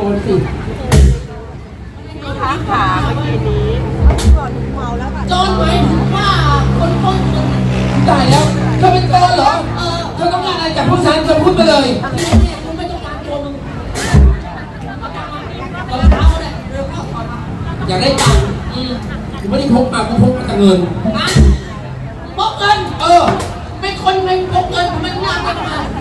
รสิค้าขาเมื่อกี้นี้โจรไหมว่าคนตายแล้วเธอเป็นโจรเหรอเธอต้องการอะไรจากพวกฉันเธอพูดไปเลยกูไม่ต้องการตัวมึงอยากได้ตังค์กูไม่ได้พกมากูพกมาแต่เงินพกเงินเป็นคนไม่พกเงินมันยากมาก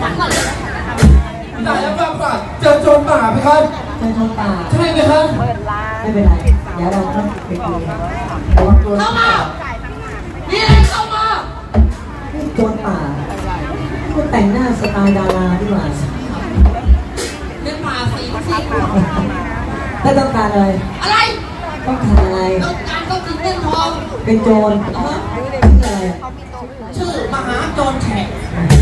ตายแล้วป่ะเจอโจรป่าไหมครับเจอโจรป่าใช่ไหมครับไม่เป็นไรเดี๋ยวเราต้องไปคุยเข้ามามีอะไรเข้ามาโจรป่าคุณแต่งหน้าสไตล์ดาราดีกว่าเป็นป่าสีถ้าต้องการอะไรต้องการอะไรต้องการต้องกินเงินทองเป็นโจรชื่ออะไรชื่อมหาโจรแขก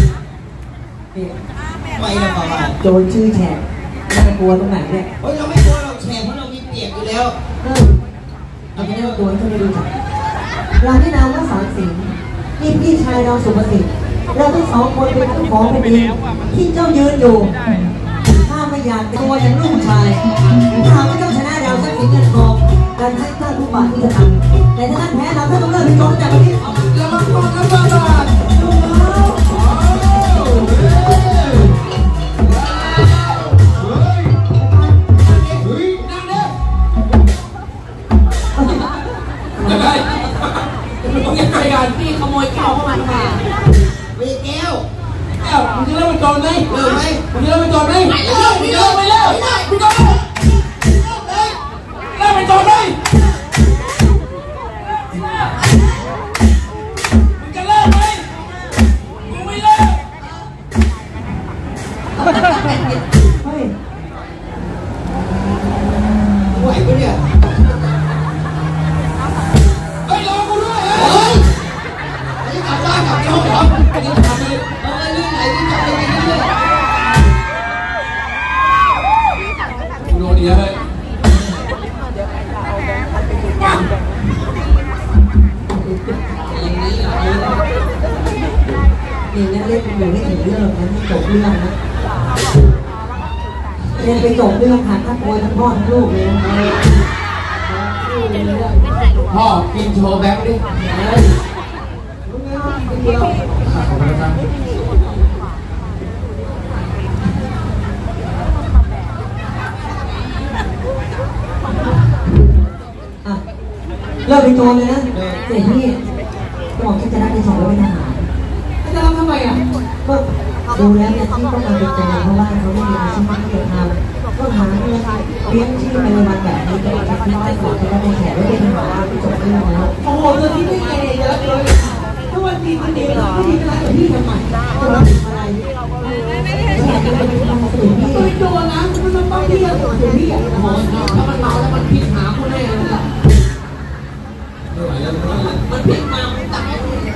ไปแล้วป่าวโจรชื่อแขกน่ากลัวตรงไหนเนี่ยเราไม่กลัวเราแขกเพราะเรามีเปียกอยู่แล้วเราไม่ได้ว่าตัวที่ไม่รู้จักเราที่นามว่าสารสิงห์นี่พี่ชายเราสุภสิทธิ์เราทั้งสองคนเป็นเจ้าของแผ่นดินที่เจ้ายืนอยู่ถ้าไม่อยากตัวอย่างลูกชายถ้าไม่ต้องชนะเราสักสิงเงินทองการให้ข้าทุกบาทที่จะทำแต่ถ้าท่านแพ้เราถ้าต้องเลิกเป็นโจรจากประเทศเรามาก่อนนะบาบาพี่ขโมยแก้วเข้ามาทำไมมีแก้วมึงจะเล่าไปก่อนไหมมึงจะเล่าไปก่อนไหมไม่เล่ามึงจะเล่าไปเล่ามึงจะเล่าไปก่อนไหมมึงจะเล่าไหมมึงไม่เล่าเฮ้ยไหวปะเนี่ยเยอะเลยนี่นั่นเล่นอยู่ไม่ถึงเรื่องนั้นไม่จบเรื่องนะเล่นไปจบเรื่องผ่านทั้งตัวทั้งพ่อทั้งลูกเลยนะพ่อกินโชว์แบงค์ดิเลิกเป็นโจรเลยนะเสร็จพี่บอกที่จะได้เป็นสองแล้วเป็นทหารจะทำไมก็ดูแล้วเนี่ยที่ต้องมาเป็นโจรเพราะว่าเขาไม่มีอาชีพที่จะทำก็หาเงินเลี้ยงชีพในวันแบบนี้ก็จะที่ได้ก่อนจะได้เป็นแขกได้เป็นทหารที่จบเรื่องแล้วโอ้โหเธอที่ไม่เยอะเลยถ้าวันดีวันดีเราไม่ดีเวลาแต่พี่ทำไมจะรับอะไรอยากจะเป็นทำสื่อพี่ไม่โดนนะมันต้องพี่อะสื่อพี่อะโอ้โหถ้ามันเมาแล้วมันพิษหาคนได้เลยมันพิษมามันตาย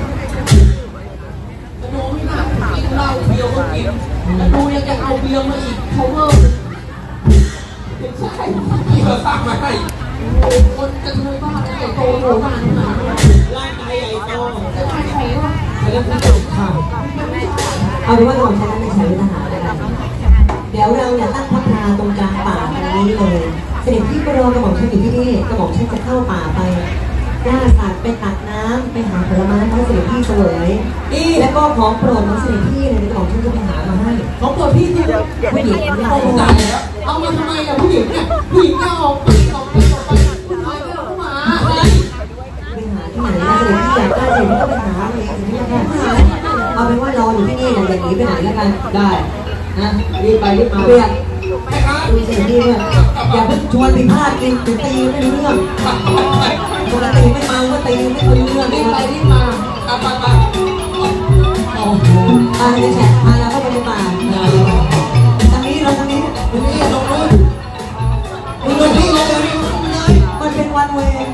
โน้ไม่น่ากินเหล้าเบียร์ก็กินดูยังจะเอาเบียร์มาอีกพาวเวอร์ใช่พี่เขาสร้างมาให้คนจะเคยบ้าใหญ่โตโหมากขนาดร่างกายใหญ่โตจะใช่ใครวะใครจะเป็นข่าวเอาเป็นว่าเราใช้ในฉายทหารเลยเดี๋ยวเราเนี่ยตั้งพักนาตรงกลางป่าตรงนี้เลยเสด็จพี่ก็รอกระหม่อมฉันอยู่ที่นี่กระหม่อมฉันจะเข้าป่าไปล่าสัตว์ไปตักน้ำไปหาผลไม้ให้เสด็จพี่เสวยแล้วก็ของโปรดของเสด็จพี่เนี่ยกระหม่อมฉันจะไปหามาให้ของโปรดพี่ที่ผู้หญิงไม่ได้เอามาทำไมอะผู้หญิงเนี่ยผู้หญิงจะออกไปผู้ชายก็เอามาไปหาที่ไหนเสด็จพี่อยากได้เสด็จพี่ก็ไปหาเองนี่แหละเอาเป็นว่ารออยู่ที่นี่นะอย่าหนีไปไหนแล้วกันได้นะรีบไปรีบมาเรียกดูเสด็จพี่ด้วยอย่าเพิ่งชวนไปพลาดกินถึงตีไม่รู้เรื่องปกติไม่เมาก็ตีไม่รู้เรื่องรีบไปรีบมาไปโอ้โหจะแฉะมาแล้วก็ไปในป่าทางนี้เราทางนี้ตรงนี้ตรงนู้นมันเป็นวันเวย์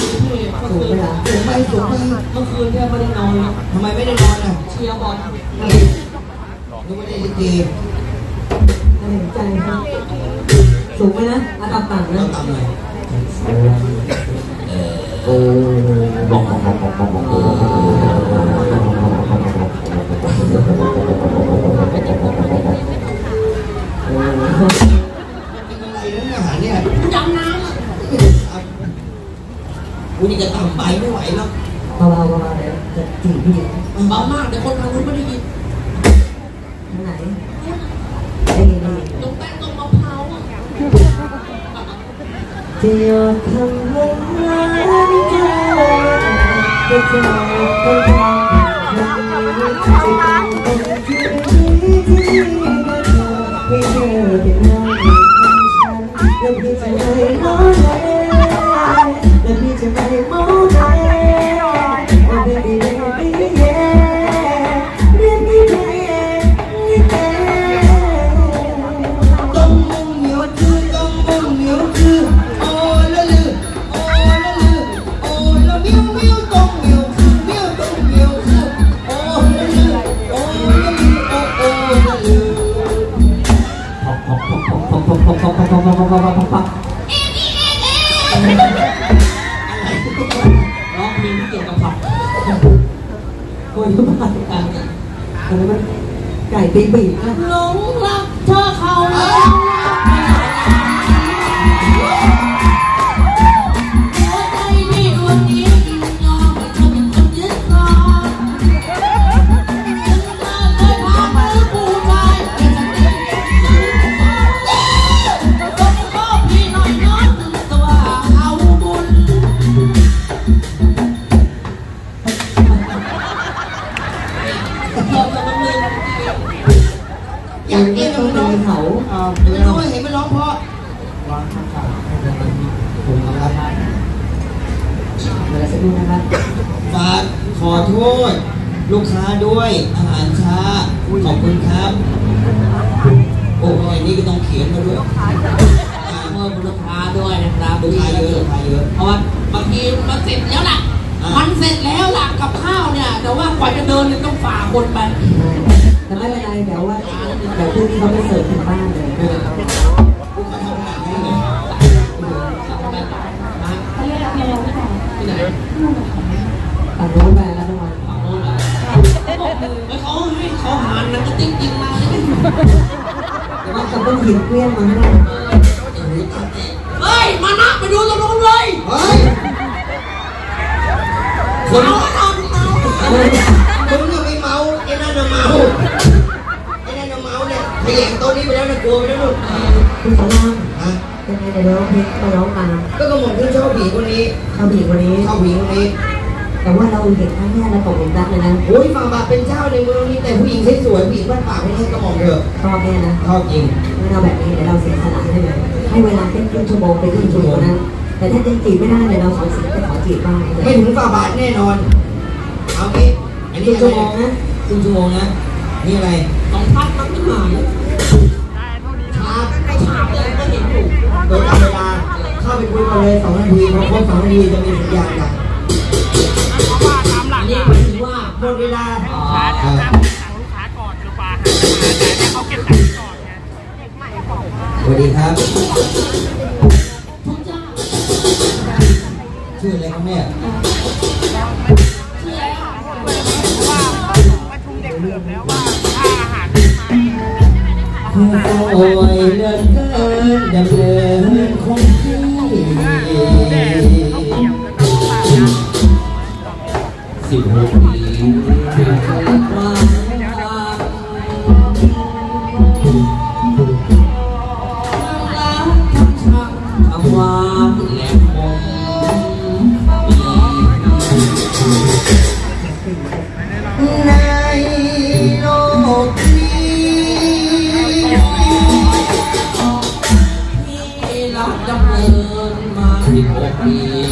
พี่เมื่อสูงคืไปนเหรอสูงไปสูงไปเมื่อคืนแทบไม่ได้นอนเลยทำไมไม่ได้นอนอ่ะเชียร์บอลนึกว่าได้ลิเกน่าเห็นใจครับสูงไหมนะอาต่ำต่ำต้นะองตามหน่อยโอ้เป็นอะไรนั่นอาหารเนี่ยดำน้ำอ่ะกูนี่จะต่ำไปไม่ไหวแล้วเบาๆเบาๆเดี๋ยวจะจีบผู้หญิงมันเบามากแต่คนทางนู้นไม่ได้ยินทางไหนได้ยินได้ยินตรงแป้งตรงมะพร้าวอ่ะจะยอมทำให้ร้ายใจก็จะต้องทำให้ที่ไม่เธอเป็นน้องของฉันแล้วพี่จะไม่มองใจแล้วพี่จะไม่มองใจแล้วพี่ไม่ไม่แย่เรียกพี่แย่นี่แย่ต้องมุ่งเหนียวคือต้องมุ่งเหนียวคือโอ้ละลือโอ้ละลือโอ้ละมิ้วมิ้วต้องเหนียวคือมิ้วต้องเหนียวคือโอ้ละลือโอ้ละลือโอ้ละลือร้องเพลงที่เกี่ยวกับผับโอ้ยบ้ากันอันนี้มันไก่ตีปีกนะหลงรักเธอเขาแล้วหัวใจพี่ดวงนี้ยอมให้เธอเป็นคนยึดครองฉันเคยพามือผู้ชายไปสักทีต้องขอพี่หน่อยน้องตัวเอาบุญ เราจะมาเมืองอยากเรียนกับน้องเขาไม่รู้ว่าเห็นมันร้องเพราะวางข้างผมครับเดี๋ยวสักครู่นะครับฝากขอโทษ ลูกค้าด้วยอาหารช้าขอบคุณครับ โอ้ยนี่ก็ต้องเขียนมาด้วยเพิ่มลูกค้าด้วยนะครับลูกค้าเยอะลูกค้าเยอะเพราะว่าบางทีมันเสร็จแล้วล่ะ มันเสร็จแล้วล่ะกับข้าวเนี่ย แต่ว่ากว่าจะเดินเนี่ยต้องฝ่าคนไปแต่ไม่เป็นไรเดี๋ยวว่าเดี๋ยวพรุ่งนี้เขาไปเสิร์ฟถึงบ้านเลยลูกค้าทำขนาดนี้เลยที่ไหนฝั่งโน้นไปแล้วทุกวันฝั่งโน้นเหรอเขาให้เขาหารหนังกระติ๊กยิงมาแต่ว่าจะต้องหินเกลี้ยงมาให้เฮ้ย มานับไปดูตรงนู้นเลยเฮ้ยคนเอาเอามึงยังไม่เมาไอ้นั่นน่ะเมาไอ้นั่นน่ะเมาเนี่ยขยันโต๊ะนี้ไปแล้วนะกลัวไปแล้วลูกคุณสารามฮะเป็นไงเดี๋ยวร้องเพลงมาร้องตามก็กระหม่อมที่ชอบผีคนนี้เข้าผีวันนี้ชอบผีคนนี้แต่ว่าเราเห็นครั้งแรกเราตกหลุมรักเลยนะโอ้ยฝ่าบาทเป็นเจ้าในเมืองนี้แต่ผู้หญิงสวยๆผู้หญิงบ้านปากไม่ให้กระหม่อมเถอะชอบแน่นะชอบจริงงั้นเราแบบนี้เดี๋ยวเราเสียสละให้เลยให้เวลาแค่ครึ่งชั่วโมงไปครึ่งชั่วโมงนะแต่ถ้ายังจีบไม่ได้เนี่ยเราสองสิบไปขอจีบบ้างไม่ถึงฝ่าบาทแน่นอน เอางี้อันคนี้รึ่งอะไรชั่วโมงนะครึ่งชั่วโมงนะนี่อะไร 2,000มันไม่หายชาร์จไม่ฉาบเลยก็เห็นอยู่โดยตามเวลาเข้าไปคุยกันเลย2 นาทีพอครบ2 นาทีจะมีสัญญาณดังอันนี้หมายถึงว่าหมดเวลาสั่งลูกค้าก่อนคือปลาหาแต่ให้เขาเก็บตังค์ก่อนไงสวัสดีครับทุกเจ้าชื่ออะไรครับแม่ชื่ออะไรอ่ะว่าประชุมเด็กเดิมแล้วว่าค่าอาหารไม่มาโอ้ยเลิศเกินดำเนินคงที่แดดเขาเกี่ยวกันต้องปลานะ 16 ปีความรักทั้งช่างทำความแหลมคมในโลกนี้ที่เราดำเนินมา16 ปี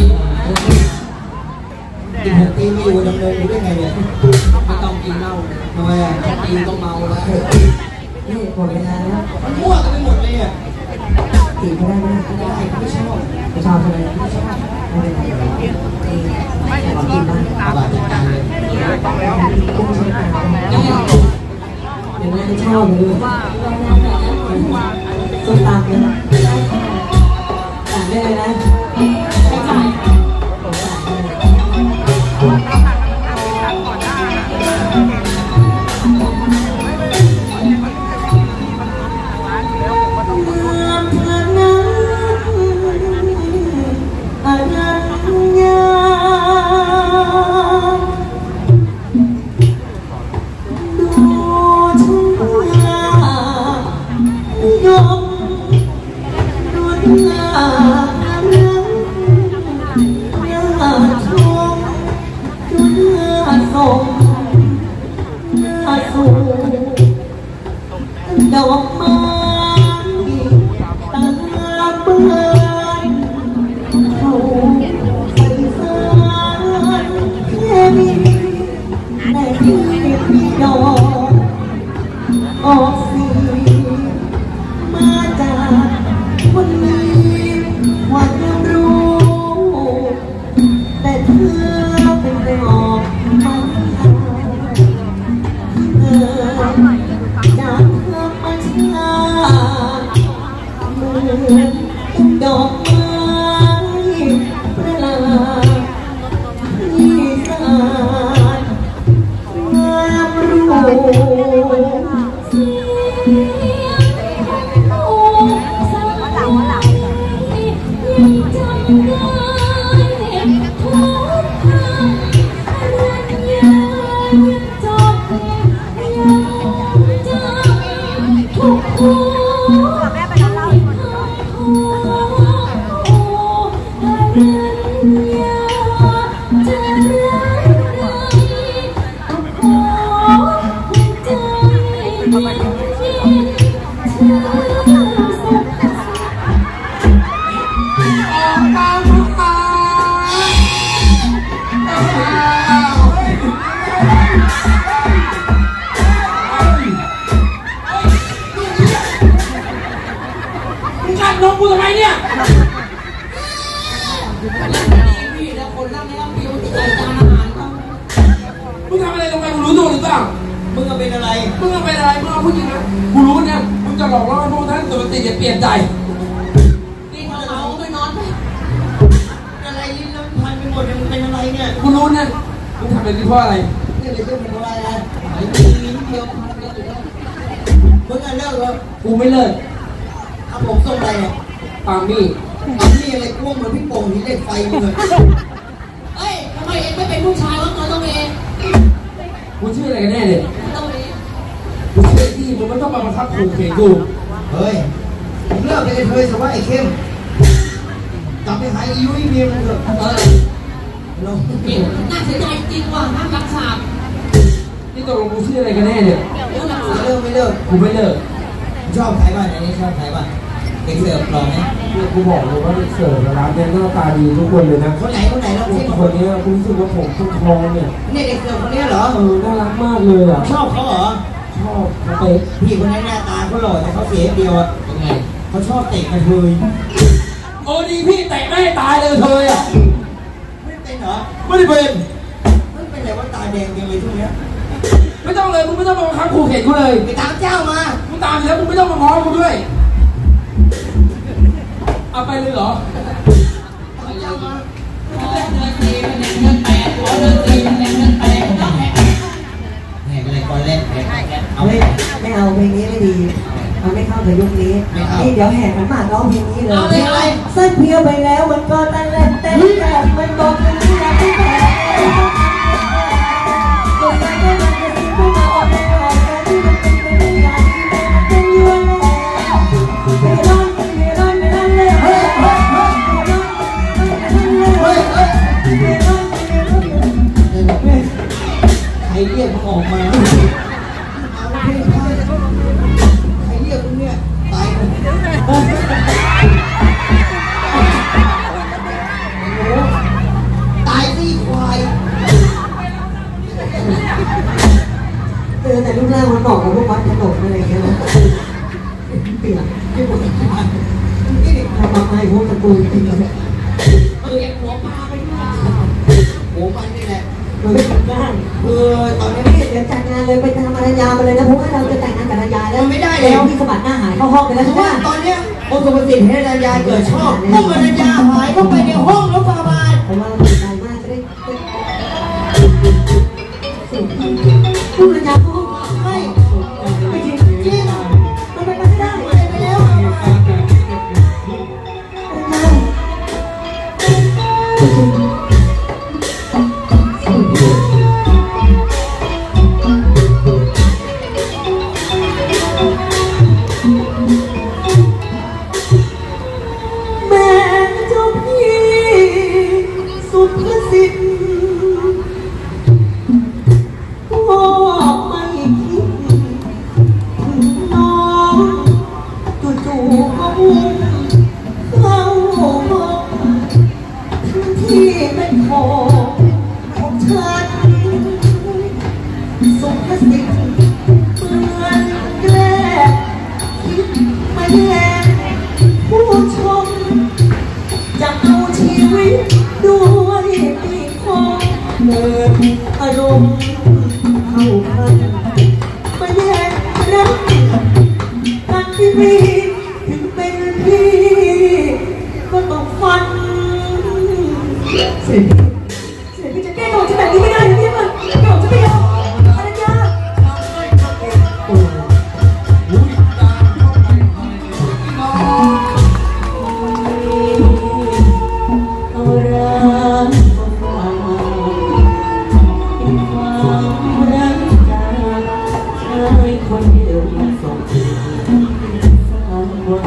16 ปีไม่อยู่ดำเนินอยู่ได้ไงเนี่ยไม่ต้องกินเหล้าทำไมอ่ะกินต้องเมาแล้วนี่หมดเวลาแล้วมันมั่วกันไปหมดเลยอ่ะจีบไม่ได้ไหมไม่ได้ไม่ชอบไม่ชอบใช่ไหมไม่ชอบไม่เป็นไราไปด้วยส้มตำเลยนะสั่งได้เลยนะไม่จ่ายดอกไม้ตาเปื้อนเขาใส่สารเคมีแต่ที่ดอกออกสีมาจากคนมีความรู้แต่เธอเป็นไปออกมาจากธรรมชาติเหมือนดอกไม้ประหลาดที่สะอาดงามรู้เสียงโอ้สาวยังจำได้ทุกคำรัญญายังจบทุกคู่แม่ไปนอนเล่าอีกคนเดียวจะรักน้องกูทำไมเนี่ยมึงทำอะไรลงไปมึงรู้ตัวหรือเปล่ามึงเป็นอะไรมึงเป็นอะไรมึงเอาผู้หญิงนะกูรู้เนี่ยมึงจะหลอกล่อให้พวกท่านตัวติดจะเปลี่ยนใจนี่เธอเอาไปนอนไปอะไรลิ้นน้ำพันไปหมดมึงเป็นอะไรเนี่ยกูรู้เนี่ยมึงทำแบบนี้เพราะอะไรเนี่ยเป็นเพราะอะไรไอ้ลิ้นเดียวพันแล้วอยู่แล้วมึงอ่ะเลิกเหรอกูไม่เลิกเอาผมส่งอะไรเนี่ยปามี่อะไรกล้วงเหมือนพี่โป่งที่เล่นไฟมึงเลยเฮ้ยทำไมเอ็งไม่เป็นผู้ชายวะตัวต้องเองกูชื่ออะไรกันแน่เนี่ยต้องเองกูชื่อที่มึงไม่ต้องมาบังคับขู่เข็นกูเฮ้ยมึงเลิกไปกันเลยสว่าไอ้เข้มกลับไปหาอียุ้ยเมียมึงเถอะน่าเสียใจจริงว่ะน่ารักษานี่ตกลงกูชื่ออะไรกันแน่เนี่ยเลิกไม่เลิกกูไม่เลิกชอบใครบ้างอันนี้ชอบใครบ้างเด็กเสิร์ฟหล่อไหมกูบอกเลยว่าเด็กเสิร์ฟร้านเนี่ยหน้าตาดีทุกคนเลยนะคนไหนแล้วที่คนนี้กูรู้สึกว่าผมต้องทองเนี่ยนี่เด็กเสิร์ฟคนนี้เหรอน่ารักมากเลยอ่ะชอบเขาเหรอชอบเตะพี่คนนี้หน้าตาเขาหล่อแต่เขาเสียเดียวอ่ะยังไงเขาชอบเตะกระเทยโอ้ดีพี่เตะไม่ตายเลยกระเทยอ่ะไม่เป็นเหรอไม่ได้เป็นไม่เป็นไรว่าตาแดงยังเลยช่วงนี้ไม่ต้องเลยมึงไม่ต้องมาบังคับขู่เข็นกูเลยไปตามเจ้ามามึงตามแล้วมึงไม่ต้องมาง้อกูด้วยเอาไปเลยเหรอขอเดินตีมันเงินแปดขอเดินตีมันเงินแปดต้องแหกอะไรก่อนเล่นเอาไม่เอาเพลงนี้ไม่ดีมันไม่เข้ากับยุคนี้นี่เดี๋ยวแหกมันมาร้องเพลงนี้เลยเอาเลยเส้นเพียวไปแล้วมันก็เต้นเล่นเต้นแบบมันบอกมันไม่อยากให้แพ้ก็ยังไม่มาจะทิ้งผู้มาออกไม่ออกแต่ที่มันเป็นไปไม่อยากที่มันเป็นอยู่แล้วไม่ร้อนเลยเฮ้ยใครเรียกมึงออกมาเอาเพลงใครเรียกมึงเนี่ยตายตายสิควายแต่รูปร่างมันบอกกับลูกวัดขนมอะไรอย่างเงี้ยนะเปลี่ยนไม่หมดที่บ้านนี่เด็กทำมาให้พวกตระกูลจริงเลยเก็บหัวปลาไปด้วยหัวมันนี่แหละมันไม่ทำได้ตอนนี้เดี๋ยวจัดงานเลยไปทำภรรยามาเลยนะเพราะว่าเราจะแต่งงานกับภรรยาแล้วไม่ได้เลยแล้วพี่สะบัดหน้าหายเข้าห้องไปแล้วเพใช่ราะไหมว่าตอนเนี้ยองค์สุภสิทธิ์ให้รัญญาเกิดชอบเมื่อรัญญาหายเข้าไปในห้องแล้วฟาบาทผมว่าดีใจมากจะได้พูดภรรยาเขาให้ไม่จริงจริงมันเป็นไปไม่ได้ไปแล้วแม่เจ้าพี่สุภสิทธิ์ก็ไม่คิดถึงน้องจู่ๆก็มุ่งเข้าห้องทั้งที่เป็นของฉันสุภสิทธิ์เหมือนแกล้งคิดมาแย่งผู้ชมจะเอาชีวิตด้วยปีกของเกิดอารมณ์เข้าพันมาแย่งรักกันที่มีถึงเป็นพี่ก็ต้องฟันเสร็จพี่จะแก้ตัวจะแบบนี้ไม่ได้พี่มันเดี๋ยวจะไม่ยอมอะไรยาเอารักเป็นความรักจากชายคนเดียวส่งสานไว้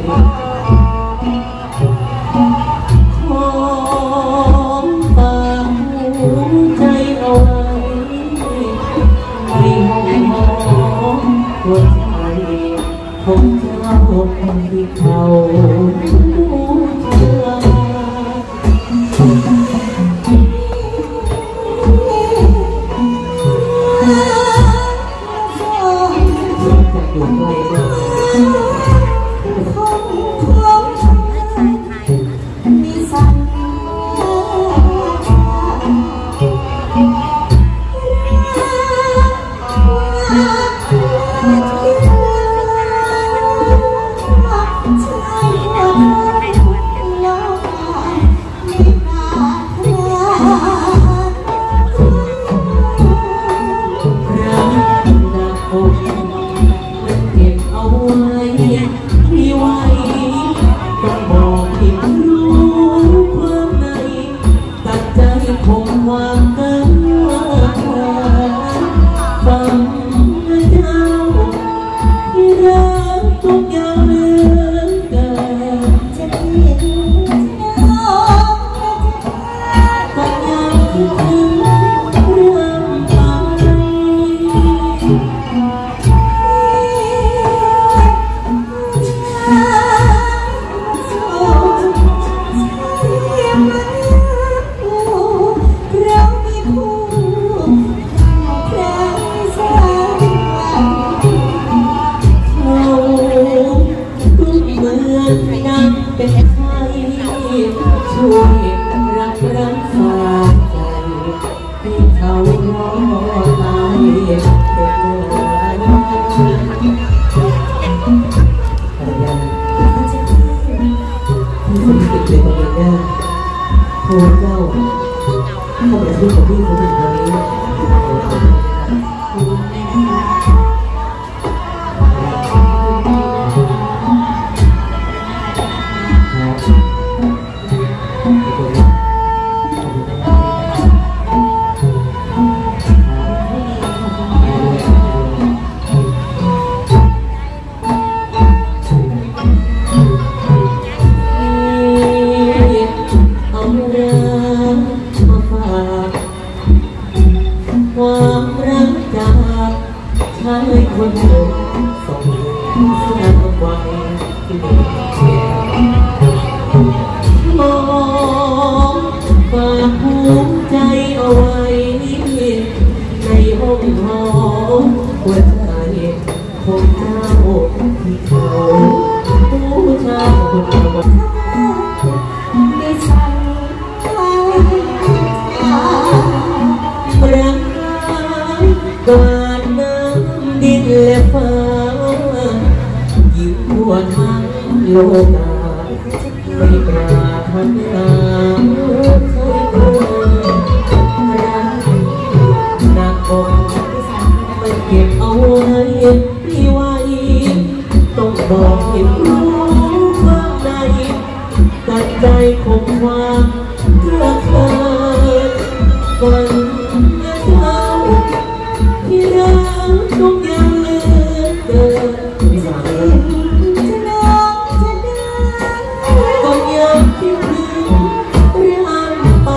ของฝากหัวใจเอาไว้ในห้องหอหัวใจของเจ้าที่เขาบูชากวาดน้ำดินและฟ้ายิ้มทั่วทั้งโลกาไม่ปรารถนาหนักอกไม่เก็บเอาไว้ที่ไว้ต้องบอกให้รู้ข้างในตัดใจคงความรักเธอก่อนเธอที่รักทุกอย่างเหลือเกินจะน้องจะได้ก็ยังคิดถึงเรื่องไป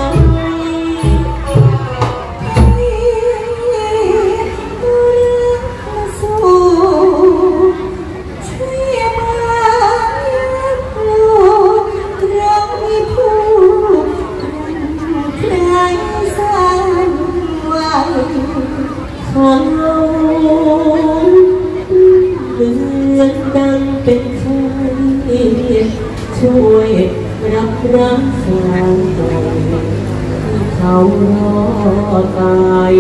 เขาเหมือนดังเป็นใครช่วยรับรักษาตัวเขารอตาย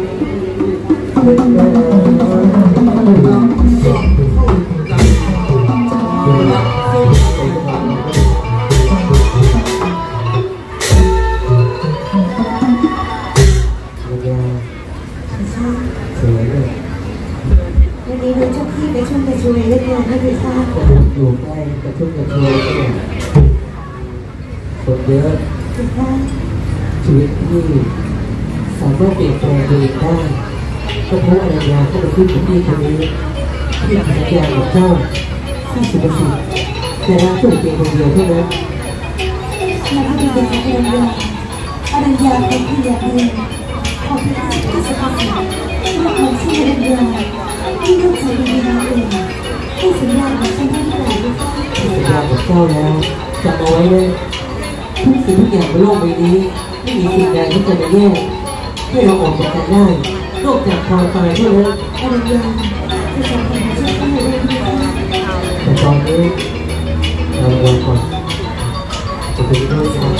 วันนี้เราเจ้าพี่ไปชุ่มกระชวยเล็กน้อยให้พี่ทราบอยู่ใกล้กระชุ่มกระชวยเนี่ยคนเยอะพี่ทราบชีวิตที่สามารถเปลี่ยนแปลงตัวเองได้ก็เพราะอรัญญาเข้ามาขึ้นกับพี่คนนี้ที่สัญญากับเจ้าที่สุภสิทธิ์แต่รักตัวเองคนเดียวเท่านั้นมาพัฒนาอรัญญาเป็นพี่ยาเองขอพี่ทราบที่สุภาพลูกของชื่ออรัญญาที่ลูกชายเป็นพี่ยาเองให้สัญญาของฉันได้หรือเปล่าพี่ทราบสัญญากับเจ้าแล้วจำเอาไว้เลยทุกสิ่งทุกอย่างบนโลกใบนี้ไม่มีสิ่งใดที่จะมาแยกให้เราออกจากกันได้นอกจากความตายเท่านั้นอรัญญาที่สำคัญของฉันก็ไม่ได้พี่ทราบแต่ตอนนี้เรารอก่อนจะเป็นเรื่องของ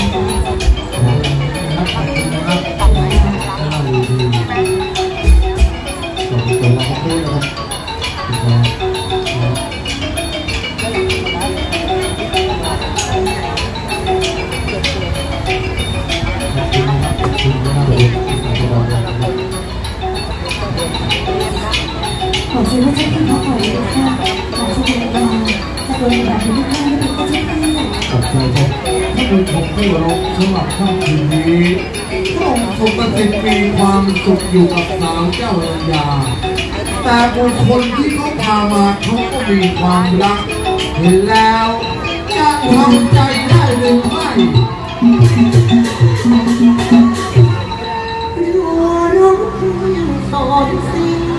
ขอชื่อว่าเจ้าพี่เขาขอเลยค่ะขอชื่ออรัญญาจะโดนแบบนี้ไม่ได้ไม่เป็นเจ้าพี่ขอบใจครับถ้าเป็นผมไม่ร้องสำหรับค่ำคืนนี้พระองค์ทรงประสิทธิ์มีความสุขอยู่กับสาวเจ้าอรัญญาแต่บุคคลที่เขาพามาเขาก็มีความรักเห็นแล้วจะทำใจได้หรือไม่รัวร้องตอนสิ้น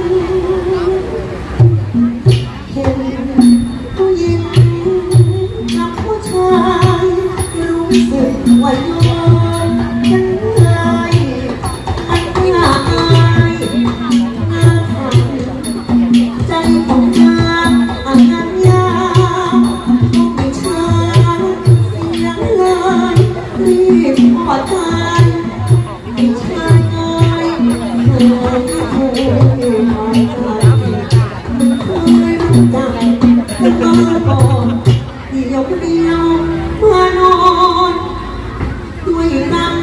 เห็นผู้หญิงกับผู้ชายรู้สึกว่าโยนกันเลยอันน่าอายน่าทำใจของนางอนัญญาต้องไม่ช้าเสียงเลยรีบพอใจไม่ใช่เลยเคยมาใจเคยรู้จักเป็นมาก่อนเดียวเดียวเมื่อนอนด้วยกัน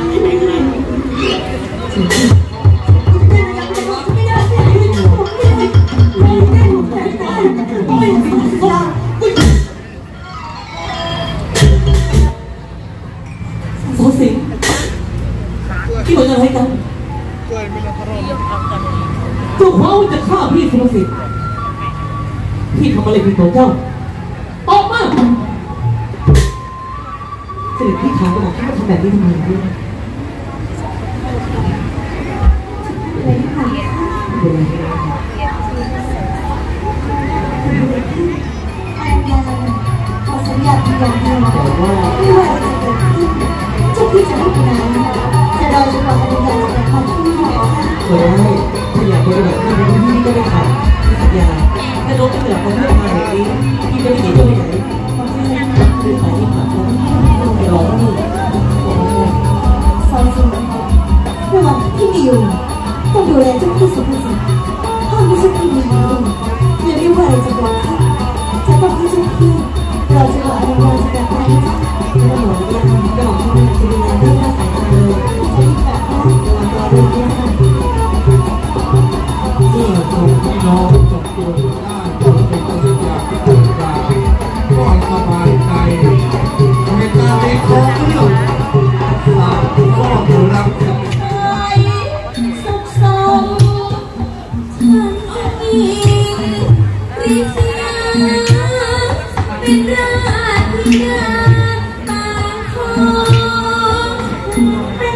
โซสิงที่มันอะไรกันเจ้าขวาจะฆ่าพี่สุรสิทธิ์พี่ทำอะไรผิดต่อเจ้าออกมาเสด็จพี่ถามก็บอกว่าทำแบบนี้ทำไมพี่เป็นไรขอสัญญาอีกอย่างหนึ่งไม่ว่าจะเกิดขึ้นเจ้าพี่จะไม่เป็นไรจะรอจนกว่าอรัญญาจะกลับมาที่นี่ค่ะก็ได้ถ้าอยากเป็นแบบนี้พี่ก็ไม่ทำสัญญาถ้าน้องจะเหลือคนที่มาแบบนี้พี่จะไม่หนีไปไหนคือใครที่ผ่านมาลองนี่สอนสิ่งระหว่างที่มีอยู่ต้องดูแลเจ้าพี่สุ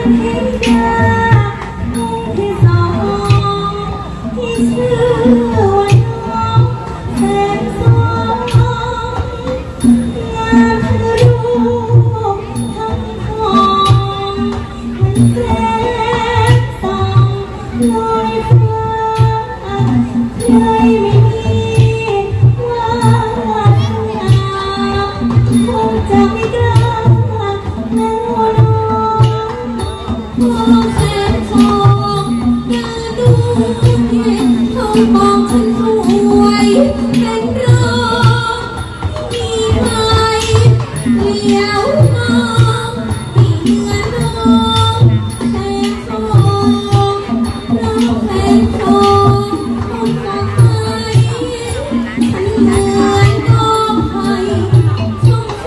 มองฉันสวยเป็นรองมีไหมเลี้ยวมองมีเนื้อน้องแสงทองน้องแสงทองคนมองไปฉันเหมือนกองไผ่ชมช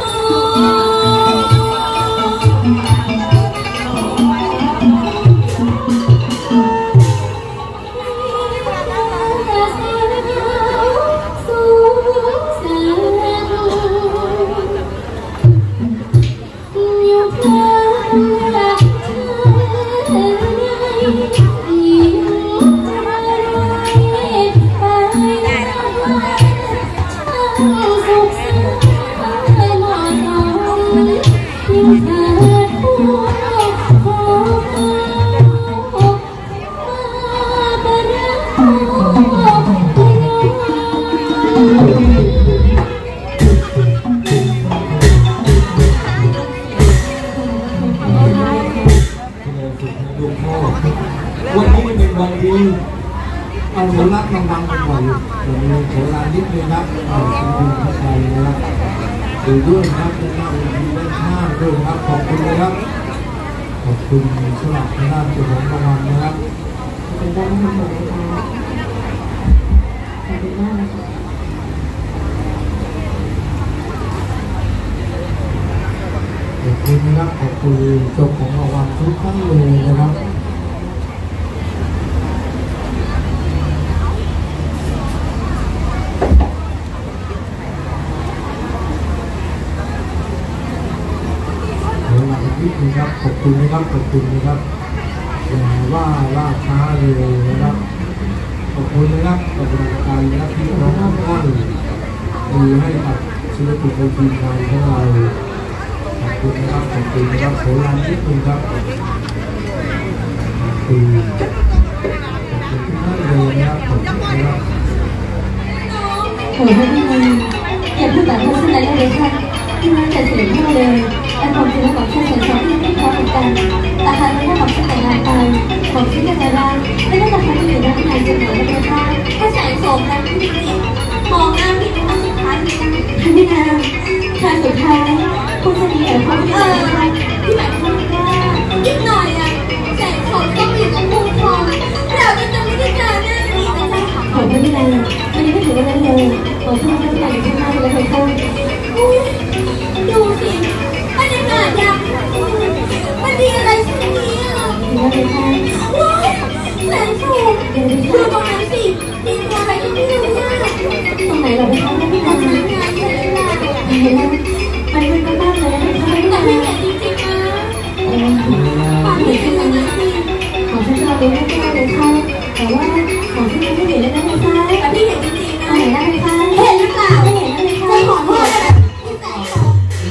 วันนี้เป็นวันดีเอาหัวรักรางวัลกันก่อนวันนี้ขอลานิดนึงครับคุณพระชัยนะครับดูด้วยครับจะนั่งดูด้านข้างด้วยครับขอบคุณนะครับขอบคุณสำหรับทางด้านเจ้าของรางวัลนะครับขอบคุณด้านทั้งหมดนะคะขอบคุณมากนะคะขอบคุณนะครับขอบคุณเจ้าของรางวัลทุกท่านเลยนะครับนะครับขอบคุณนะครับขอบคุณนะครับอย่าว่าล่าช้าเลยนะครับขอบคุณนะครับกับการนะครับที่น้องท่านมีให้กับศิลปินในทีมงานของเราขอบคุณนะครับขอบคุณนะครับโสรันนิดนึงครับขอบคุณทุกท่านเลยนะครับขอบคุณนะครับโหพี่มันอย่าพูดแบบนั้นเลยเลยค่ะที่มันจะเสียพ่อเลยแต่ความจริงแล้วของฉันเป็นสองที่ไม่พร้อมเหมือนกันแต่หากไม่ได้ของฉันแต่งงานไปของฉันจะจะรักไม่ได้จะทำให้อยู่ด้านในเสมอเลยค่ะถ้าแสงโสมนั้นพี่จริงมองหน้าพี่เป็นครั้งสุดท้ายพี่นางครั้งสุดท้ายคุณจะดีเหรอคะพี่หมายความว่านิดหน่อยอะแสงโสมต้องอยู่กับภูมิทองเราจะไม่ได้เจอหน้ากันอีกนะจ๊ะขอไม่เป็นไรมันยังไม่ถึงวันนั้นเลยขอฉันจะแต่งงานไปเลยค่ะดูสิบรรยากาศยังมันดีอะไรสักทีอ่ะว้าวแสนสูงดูตรงนั้นสิมีอะไรก็ไม่รู้อ่ะตรงไหนเราไปทำได้ไม่ได้งานเลยล่ะเห็นไหมมันเป็นบ้านเลยนะแต่ไม่เห็นจริงๆนะปากเห็นขนาดนี้ของฉันจะเป็นแค่เลยค่ะแต่ว่าของฉันไม่เห็นเลยนะพี่ฟ้าแต่พี่เห็นจริงๆนะเห็นได้ไหมคะเห็นหรือเปล่าไม่เห็นเลยค่ะขอโทษนะพี่แสงสูง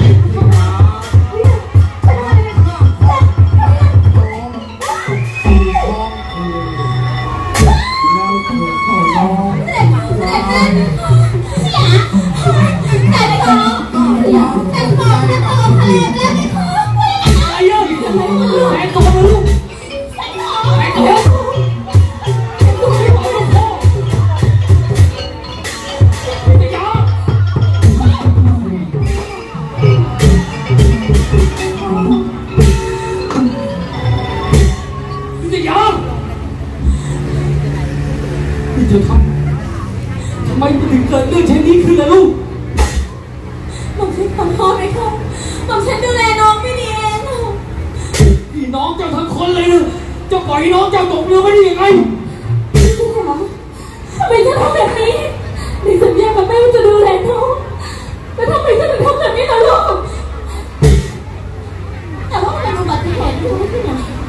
ทำไมถึงเกิดเรื่องเช่นนี้ขึ้นล่ะลูกผมฉันขอโทษไหมคะผมฉันดูแลน้องไม่ดีเองพี่น้องเจ้าทั้งคนเลยนะเจ้าปล่อยน้องเจ้าตกเรือไม่ได้ยังไงไม่ใช่เหรอทำไมฉันทำแบบนี้ในสัญญากับแม่ว่าจะดูแลน้องแล้วทำไมฉันถึงทำแบบนี้ล่ะลูกแต่ว่ามันเป็นอุบัติเหตุที่ไม่ใช่ไหม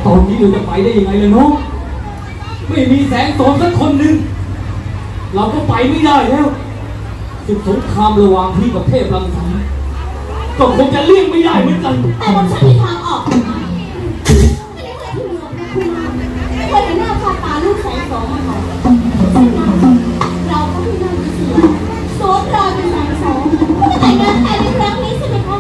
ตอนนี้เราจะไปได้ยังไงล่ะน้องไม่มีแสงโสมสักคนหนึ่งเราก็ไปไม่ได้แล้วศึกสงครามระหว่างพี่กับเทพรังสีก็คงจะเลี่ยงไม่ได้เหมือนกันแต่ผมฉันมีทางออกไม่ได้เคยที่เมืองนะคุณไม่เคยเห็นหน้าค่าตาลูกแสงสองมาก่อนเราก็ไม่น่าจะเสียโสมรอเป็นแสงสองเพื่อแต่งงานแต่ในครั้งนี้ใช่ไหมคะ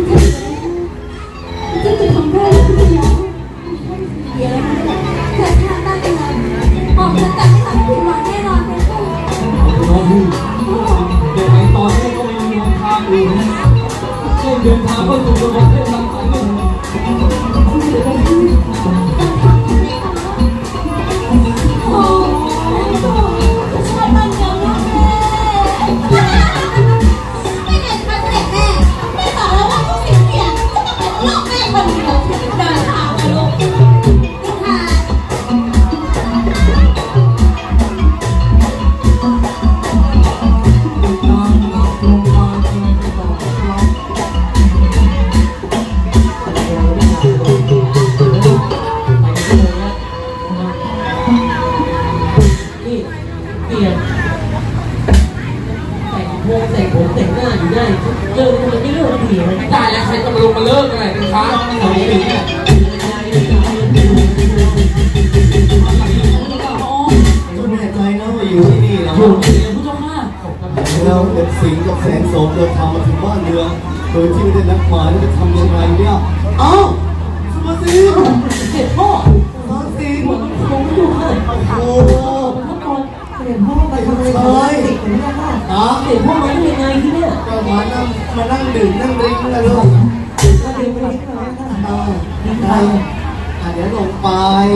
มันจะทำได้หรือเปล่าเดี๋ยวนะเกิดข้าตั้งใจบอกจะแต่งงานผิดหวังแน่นอนเลยค่ะน้องพี่เดี๋ยวไปตอนนี้ก็ไม่มีวันทางอื่นเดินทางก็สู่ระบบเทพรังสีไม่ถึงโอ้ชาติมันยังไม่แม่ไม่เด็ดมาเสด็จแม่ไม่บอกแล้วว่าผู้เสียเสียจะต้องเป็นลูกแม่คนเดียวเดินทางมาลูกค่ะนี่เกียรแต่งวงแต่งผมแต่งหน้าอยู่ได้เลิกทำไมไม่เลิกทีมันได้แล้วใครจะมาลงมาเลิกกันไหนเป็นค้าสองปีเนี่ยก็แน่ใจนะว่าอยู่ที่นี่นะอยู่ที่ผู้เจ้าข้าแล้วเด็กสิงห์กับแสงโสมเดินทางมาถึงบ้านเมืองโดยที่ไม่ได้นัดหมายจะทำยังไงเนี่ยเอ้าสุภาษิตเสร็จพ่อสุภาษิตผมอยู่ค่ะโอ้พ่อก่อนเสร็จพ่อไปทำอะไรติดผมเนี่ยค่ะเสร็จพ่อมาได้ยังไงที่เนี่ยก็มานั่งดื่มนั่งดริ้งนะลูกก็เดินไปที่ร้านค่ะเอ้าได้เดี๋ยวลงไป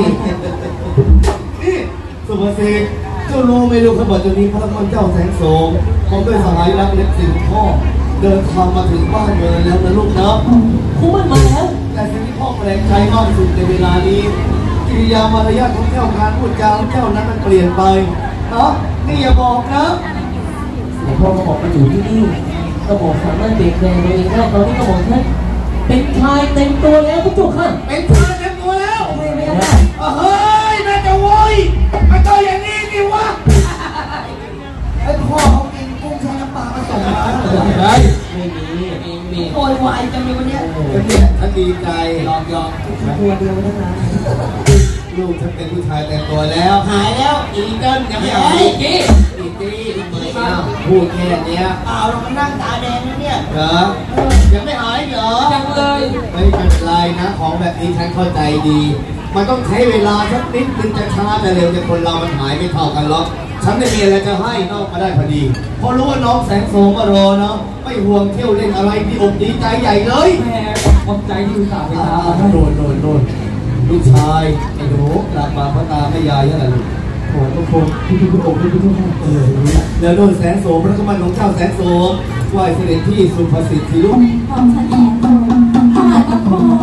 นี่สุภาษิตเจ้ารู้ไหมลูกขบวนตัวนี้พระนครเจ้าแสงโสมผมด้วยสหายรักเล็กสิงห์พ่อเดินทางมาถึงบ้านเมืองแล้วนะลูกนะคุ้มันมาแล้วแต่สิ่งที่พ่อแปลกใจมากที่สุดในเวลานี้กิริยามารยาทของเจ้าการพูดจาของเจ้านั้นมันเปลี่ยนไปนะนี่อย่าบอกนะแต่พ่อก็บอกมาอยู่ที่นี่ก็บอกสามารถเปลี่ยนแปลงตัวเองได้ตอนนี้ก็บอกท่านเป็นชายเต็มตัวแล้วทุกจุกค่ะเป็นชายเต็มตัวแล้วไม่ได้เฮ้ยน่าจะโวยมันต้องอย่างนี้ดิวะไอ้พ่อเขากินกุ้งแช่น้ำปลามาส่งมาเฮ้ยไม่มีมีโวยวายจังเลยวันนี้เนี่ยฉันดีใจยอมตัวเดียวนะนะลูกฉันเป็นผู้ชายเต็มตัวแล้วหายแล้วอีเกิ้ลยังไม่หายกี้อีตี้พูดแค่เนี้ยเปล่าเรามานั่งตาแดงนะเนี่ยเหรอยังไม่หายเหรอยังเลยไม่เป็นไรนะของแบบนี้ฉันเข้าใจดี มันต้องใช้เวลาสักนิดนึงจะช้าจะเร็วแต่คนเรามันหายไม่เท่ากันหรอกฉันไม่มีอะไรจะให้นอกมาได้พอดีเพราะรู้ว่าน้องแสงโสมมารอเนาะไม่ห่วงเที่ยวเล่นอะไรดีอกดีใจใหญ่เลยแม่ขอบใจที่อุตส่าห์ไปตามมาโดนลูกชายไอ้หนูกลับมาพ่อตาแม่ยายยังไงลูกโอ้ทุกคนที่ทุกองค์ที่ทุกท่านแล้วโดนแสงโสมพระสมบัติของเจ้าแสงโสมไหว้เสด็จที่สุภสิทธิ์ที่ลูกของฉันแทนตัวทหารตะโกน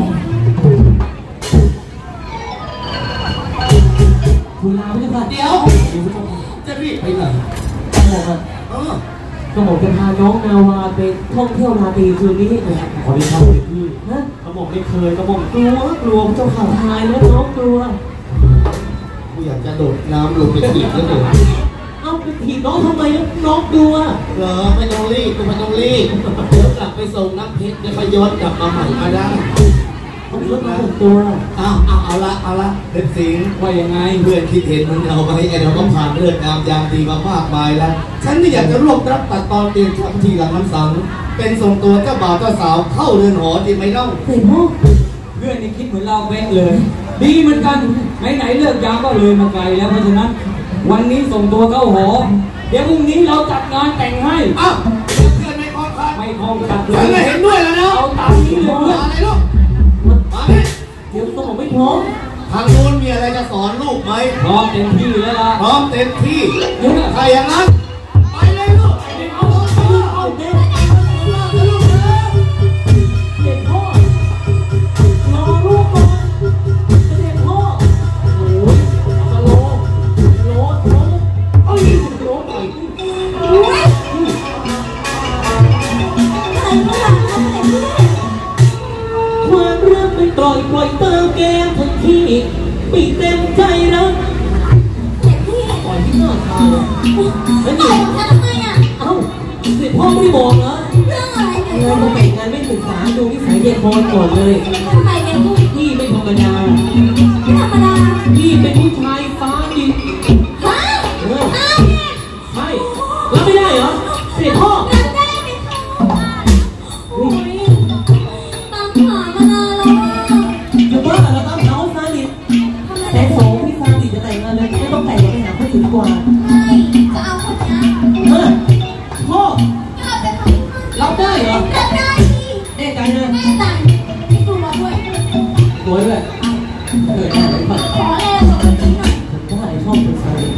คุณลาไม่ได้ค่ะเดี๋ยวจะรีบไปไหนบอกอ่ะก็บอกจะพาน้องนาวาไปท่องเที่ยวราตรีคืนนี้นะครับขอได้เข้าไปที่ฮะกระหม่อมไม่เคยกระหม่อมกลัวพระเจ้าค่ะทายแล้วน้องกลัวกูอยากจะโดดน้ำลงไปถีบแล้วเดี๋ยวเอ้าไปถีบน้องทำไมแล้วน้องกลัวเหรอไม่ต้องรีบกูไม่ต้องรีบเดี๋ยวกลับไปส่งน้ำเพชรเดี๋ยวไปย้อนกลับมาใหม่มาได้เขาเลือกมาส่วนตัวเอาละเด็กสิงห์ว่ายังไงเพื่อนคิดเห็นมันเอาไปไอ้เราก็ผ่านเรื่องงามยามดีมามากมายแล้ว ฉันไม่อยากจะรวบรับตัดตอนเตียนทำทีหลังน้ำสัง เป็นส่งตัวเจ้าบ่าวเจ้าสาวเข้าเรือนหอจริงไหมเล่าเสร็จพ่อเพื่อนนี่คิดเหมือนเราเป๊ะเลย ดีเหมือนกันไหนๆเลิกยามก็เลยมาไกลแล้วเพราะฉะนั้น วันนี้ส่งตัวเข้าหอ เดี๋ยวพรุ่งนี้เราจัดงานแต่งให้อ้าวเพื่อนไม่พอครับไม่คล้องจัดเลฉันยไม่เห็นด้วยแล้วนะเอาตามนี้เลยเพื่อนมาเลยลูกมาเลยเดี๋ยวต้องบอกไม่พร้อมทางนู้นมีอะไรจะสอนลูกไหมพร้อมเต็มที่แล้วล่ะพร้อมเต็มที่ถ้าอย่างนั้นไปเลยลูกเอาเอาเด็กลูกนะเด็กพ่อรอลูกก่อนเด็กพ่อโอ้ยสโลเอ้ยสโลหน่อยอะไรก็หลังทำอะไรไม่ได้ความรักเป็นปล่อยเตยแก้มทั้งที่ไม่เต็มใจรักเด็กพี่ปล่อยที่หน้าทางแล้วต่นี่อยผมทำไมอ่ะเอ้าเสร็จพ่อไม่ได้บอกเหรอเรื่องอะไรเนี่ยเงินมาแต่งงานไม่ศึกษาดูนิสัยเด็กพอก่อนเลยทำไมเนี่ยลูกพี่ไม่ธรรมดาไม่ธรรมดาพี่เป็นผู้ชายฟ้าดินฮะเอออ้าวเนี่ยใช่รับไม่ได้เหรอเสร็จพ่อรับได้ไหมคะโอ้ยตามหามานานแล้วอ่ะอย่าว่าเราตั้งเขาซาดิสทำไมแต่สองพี่ซาดิสจะแต่งงานเลยไม่ต้องแต่งไปหาคนอื่นดีกว่าไม่จะเอาคนนี้เออพ่อเอาไปของมันรับได้เหรอรับได้สิแน่ใจนะแม่ตังให้ตัวด้วยสวยด้วยเกิดได้ไหมป่ะขอแลกกับคนนี้หน่อยผมได้ชอบเป็นซาดิส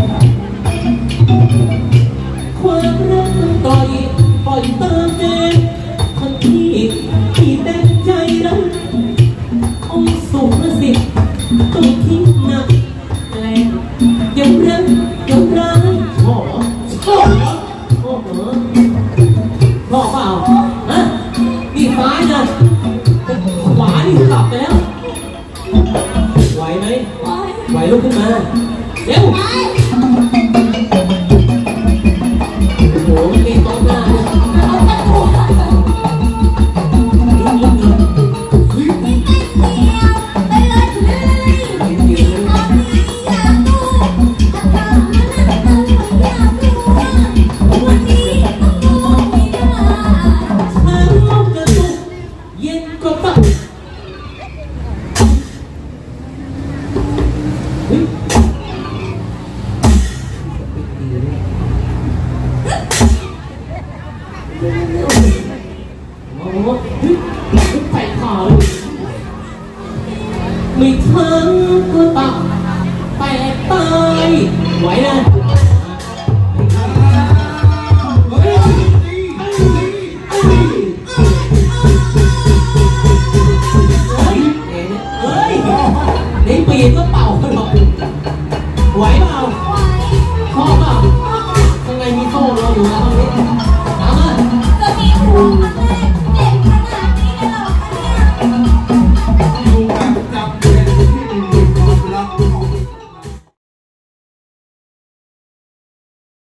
ความรักต้องปล่อยตามเองคนที่เต็มใจรักองค์สุภสิทธิ์ต้องทิ้งหนักแรงยังรักยังร้ายชอบเหรอชอบเหรอชอบเหรอชอบเปล่าฮะนี่ซ้ายนะขวานี่กลับไปแล้วไหวไหมโอ้ยไหวลุกขึ้นมาเร็วไปโอ้โหเก่งตรงหน้าเลยเอาแต่หัวลุกเลยไม่เดียวไปเลยไปเลยตอนนี้อยากดูอาการมันน่าจะอยากดูวันนี้ต้องดูไม่ได้ช้างต้องกระตุกเย็นก็ตักเฮ้ยโอ้โหเฮ้ยใส่ขาเลยไม่ช้างก็ตักแตกตายไหวนะ เฮ้ยในปีก็เป่ากันหรอกไหวเปล่า